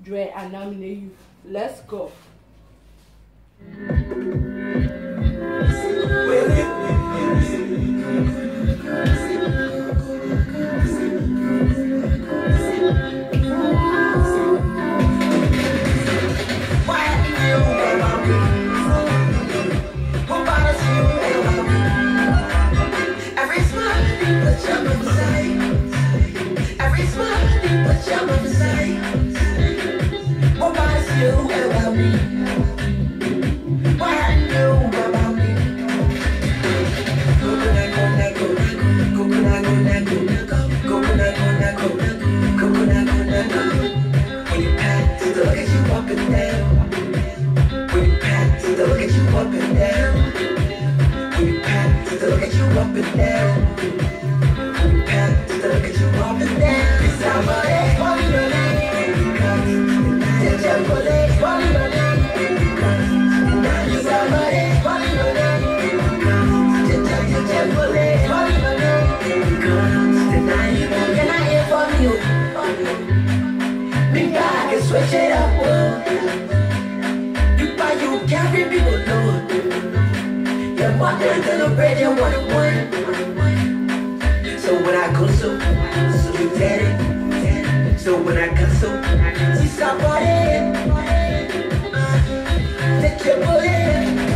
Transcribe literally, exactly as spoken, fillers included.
iamDRED I nominate you. Let's go. Switch it up, you buy you carry people know. You're walking to the bridge and one on one. So when I go so, so you daddy. So when I come so, we stop partying. Take your bullet.